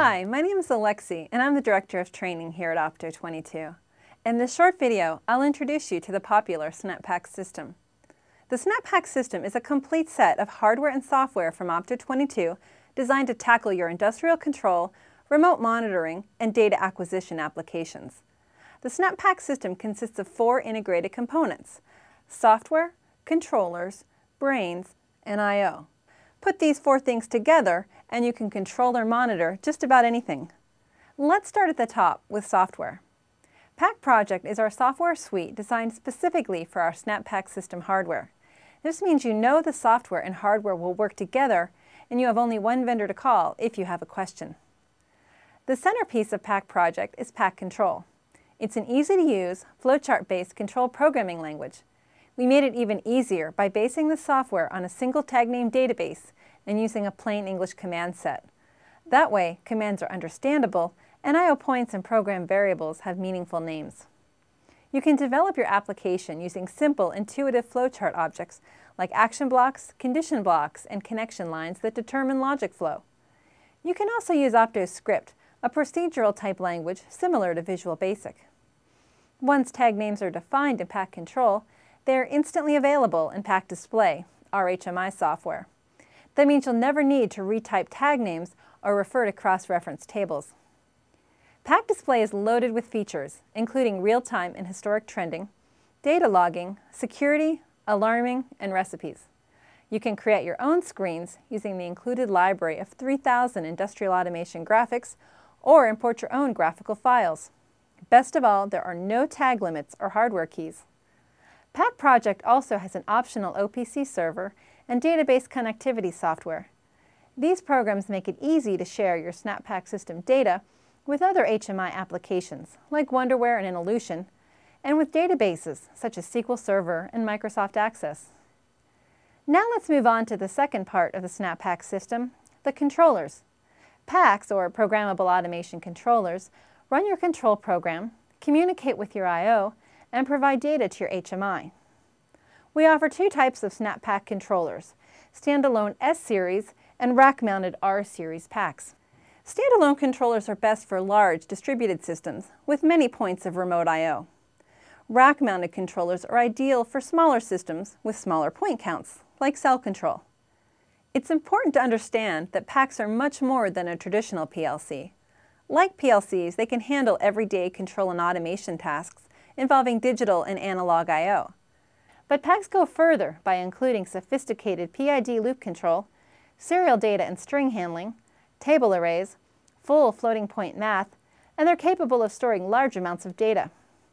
Hi, my name is Alexi, and I'm the Director of Training here at Opto 22. In this short video, I'll introduce you to the popular SNAP PAC system. The SNAP PAC system is a complete set of hardware and software from Opto 22 designed to tackle your industrial control, remote monitoring, and data acquisition applications. The SNAP PAC system consists of 4 integrated components: software, controllers, brains, and I/O. Put these 4 things together and you can control or monitor just about anything. Let's start at the top with software. PAC Project is our software suite designed specifically for our SNAP PAC system hardware. This means you know the software and hardware will work together and you have only one vendor to call if you have a question. The centerpiece of PAC Project is PAC Control. It's an easy-to-use, flowchart-based control programming language. We made it even easier by basing the software on a single tag name database and using a plain English command set. That way, commands are understandable and I/O points and program variables have meaningful names. You can develop your application using simple, intuitive flowchart objects like action blocks, condition blocks, and connection lines that determine logic flow. You can also use Opto's script, a procedural type language similar to Visual Basic. Once tag names are defined in PAC Control, they are instantly available in PAC Display, our HMI software. That means you'll never need to retype tag names or refer to cross-reference tables. PAC Display is loaded with features, including real-time and historic trending, data logging, security, alarming, and recipes. You can create your own screens using the included library of 3,000 industrial automation graphics or import your own graphical files. Best of all, there are no tag limits or hardware keys. PAC Project also has an optional OPC server and database connectivity software. These programs make it easy to share your SNAP PAC system data with other HMI applications like Wonderware and Involution, and with databases such as SQL Server and Microsoft Access. Now let's move on to the second part of the SNAP PAC system, the controllers. PACs, or Programmable Automation Controllers, run your control program, communicate with your I/O, and provide data to your HMI. We offer 2 types of SNAP PAC controllers, standalone S-Series and rack-mounted R-Series PACs. Standalone controllers are best for large, distributed systems with many points of remote I/O. Rack-mounted controllers are ideal for smaller systems with smaller point counts, like cell control. It's important to understand that PACs are much more than a traditional PLC. Like PLCs, they can handle everyday control and automation tasks involving digital and analog I/O. But PACs go further by including sophisticated PID loop control, serial data and string handling, table arrays, full floating point math, and they're capable of storing large amounts of data.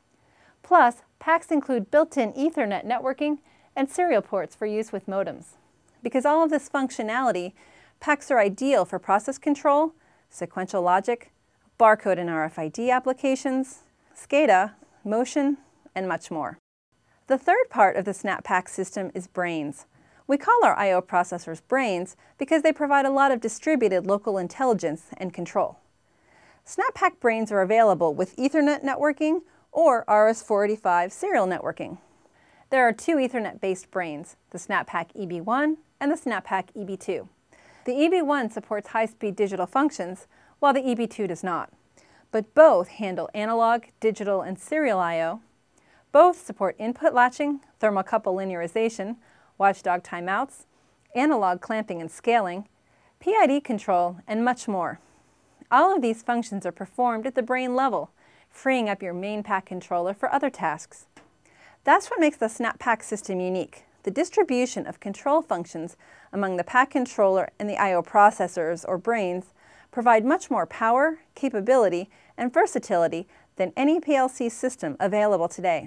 Plus, PACs include built-in Ethernet networking and serial ports for use with modems. Because all of this functionality, PACs are ideal for process control, sequential logic, barcode and RFID applications, SCADA, motion, and much more. The third part of the SNAP PAC system is brains. We call our I/O processors brains because they provide a lot of distributed local intelligence and control. SNAP PAC brains are available with Ethernet networking or RS-485 serial networking. There are 2 Ethernet-based brains, the SNAP PAC EB1 and the SNAP PAC EB2. The EB1 supports high-speed digital functions, while the EB2 does not. But both handle analog, digital, and serial I/O. Both support input latching, Thermocouple linearization, Watchdog timeouts, analog clamping and scaling, PID control, and much more. All of these functions are performed at the brain level, freeing up your main PAC controller for other tasks. That's what makes the SNAP PAC system unique. The distribution of control functions among the PAC controller and the I/O processors, or brains, provide much more power, capability, and versatility than any PLC system available today.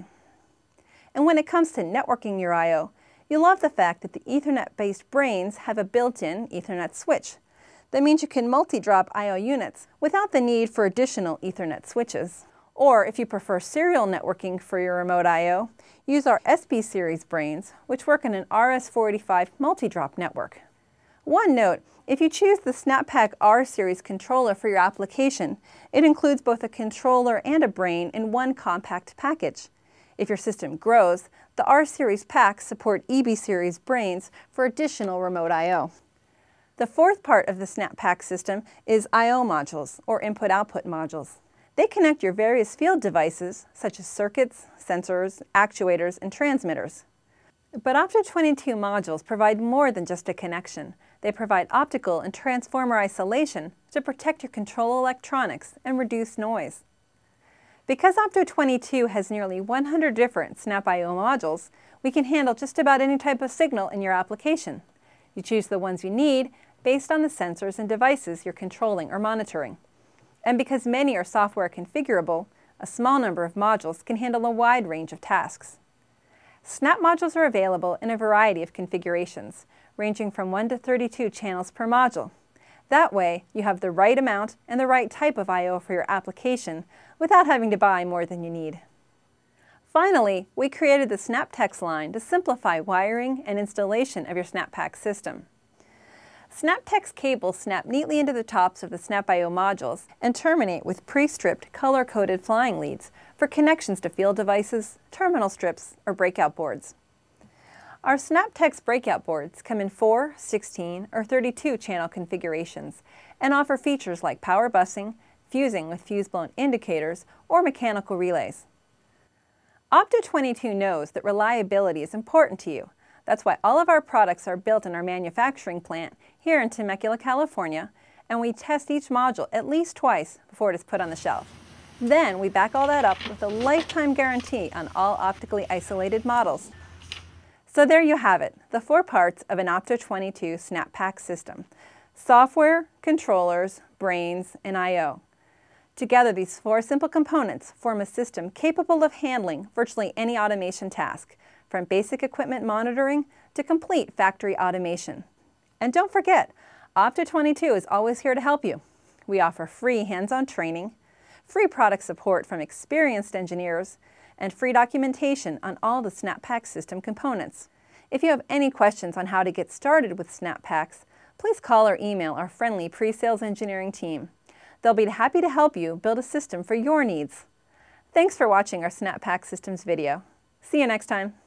And when it comes to networking your I/O, you'll love the fact that the Ethernet-based brains have a built-in Ethernet switch. That means you can multi-drop I/O units without the need for additional Ethernet switches. Or if you prefer serial networking for your remote I/O, use our SP series brains, which work on an RS-485 multi-drop network. One note, if you choose the SNAP PAC R-Series controller for your application, it includes both a controller and a brain in one compact package. If your system grows, the R-Series PACs support EB-Series brains for additional remote I/O. The fourth part of the SNAP PAC system is I/O modules, or input-output modules. They connect your various field devices, such as circuits, sensors, actuators, and transmitters. But Opto 22 modules provide more than just a connection. They provide optical and transformer isolation to protect your control electronics and reduce noise. Because Opto 22 has nearly 100 different SNAP I/O modules, we can handle just about any type of signal in your application. You choose the ones you need based on the sensors and devices you're controlling or monitoring. And because many are software configurable, a small number of modules can handle a wide range of tasks. SNAP modules are available in a variety of configurations, ranging from 1 to 32 channels per module. That way, you have the right amount and the right type of I/O for your application without having to buy more than you need. Finally, we created the SnapTex line to simplify wiring and installation of your SNAP PAC system. SnapTex cables snap neatly into the tops of the SNAP I/O modules and terminate with pre-stripped, color-coded flying leads for connections to field devices, terminal strips, or breakout boards. Our SnapTex breakout boards come in 4, 16, or 32 channel configurations and offer features like power busing, fusing with fuse-blown indicators, or mechanical relays. Opto 22 knows that reliability is important to you. That's why all of our products are built in our manufacturing plant here in Temecula, California, and we test each module at least twice before it is put on the shelf. Then we back all that up with a lifetime guarantee on all optically isolated models. So there you have it, the 4 parts of an Opto 22 SNAP PAC system: software, controllers, brains, and I/O. Together, these 4 simple components form a system capable of handling virtually any automation task, from basic equipment monitoring to complete factory automation. And don't forget, Opto 22 is always here to help you. We offer free hands-on training, free product support from experienced engineers, and free documentation on all the SNAP PAC system components. If you have any questions on how to get started with SNAP PACs, please call or email our friendly pre-sales engineering team. They'll be happy to help you build a system for your needs. Thanks for watching our SNAP PAC Systems video. See you next time.